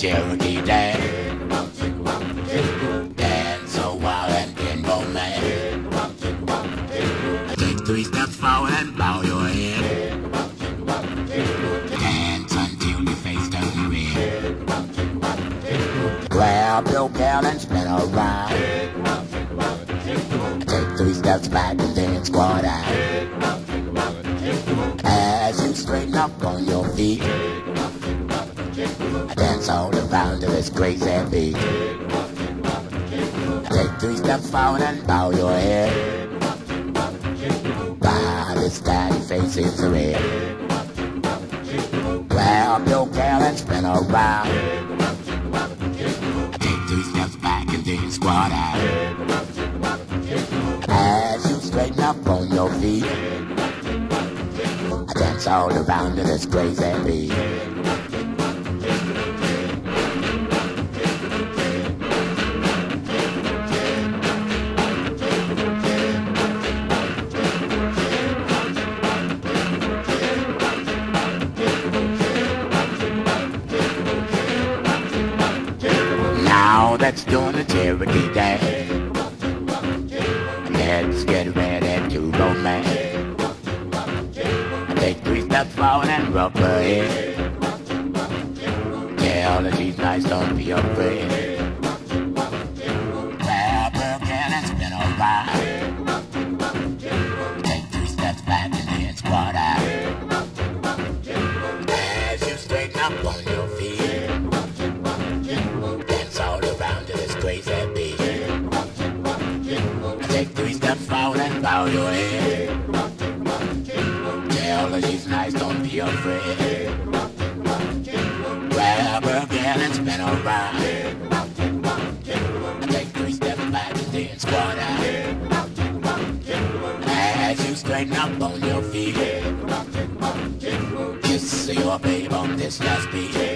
Cherokee dance. Dance so wild and pinball man. Take 3 steps forward and bow your head. Dance until your face turns red. Grab your gal and spin around. Take 3 steps back and then squat out. As you straighten up on your feet, dance all around to this crazy beat. Take 3 steps forward and bow your head. By this time your face is red. Grab your gal and spin around. Take 3 steps back and then squat out. As you straighten up on your feet, dance all around to this crazy beat. Now that's doing the Cherokee dance. Let's get ready to romance. Take 3 steps forward and rub her head. Tell her she's nice, don't be afraid. Grab her gal and spin around. Take 3 steps back and then squat out. As you straighten up on your feet, dance all around to this crazy beat. Take 3 steps forward and bow your head. Tell her she's nice, don't be afraid. Grab her gal and spin around. Take 3 steps back and then squat out. As you straighten up on your feet, kiss your babe on this last beat.